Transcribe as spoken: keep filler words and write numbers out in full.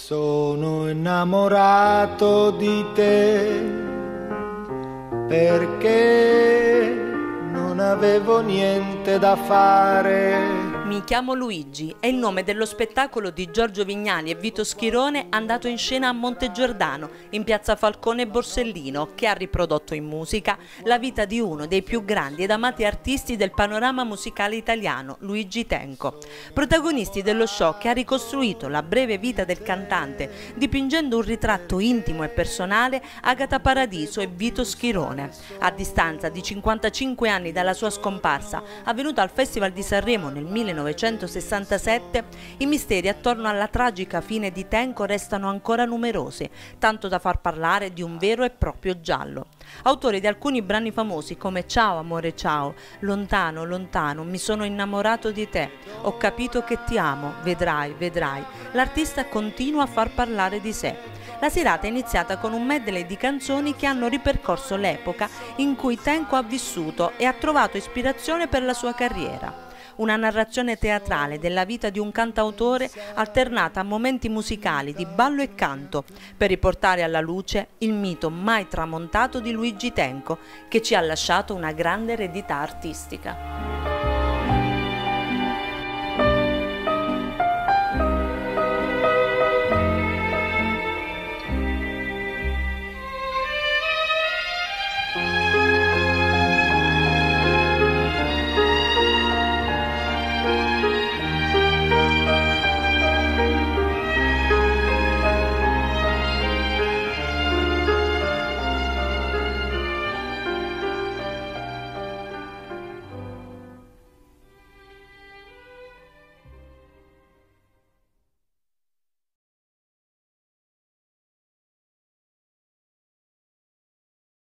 Sono innamorato di te perché non avevo niente da fare. Mi chiamo Luigi è il nome dello spettacolo di Giorgio Vignali e Vito Schirone andato in scena a Montegiordano, in piazza Falcone Borsellino, che ha riprodotto in musica la vita di uno dei più grandi ed amati artisti del panorama musicale italiano, Luigi Tenco. Protagonisti dello show che ha ricostruito la breve vita del cantante, dipingendo un ritratto intimo e personale, Agata Paradiso e Vito Schirone. A distanza di cinquantacinque anni dalla sua scomparsa, avvenuta al Festival di Sanremo nel millenovecentosessantasette, i misteri attorno alla tragica fine di Tenco restano ancora numerosi, tanto da far parlare di un vero e proprio giallo. Autore di alcuni brani famosi come Ciao amore ciao, Lontano lontano, Mi sono innamorato di te, Ho capito che ti amo, Vedrai vedrai, l'artista continua a far parlare di sé. La serata è iniziata con un medley di canzoni che hanno ripercorso l'epoca in cui Tenco ha vissuto e ha trovato ispirazione per la sua carriera. Una narrazione teatrale della vita di un cantautore alternata a momenti musicali di ballo e canto per riportare alla luce il mito mai tramontato di Luigi Tenco, che ci ha lasciato una grande eredità artistica.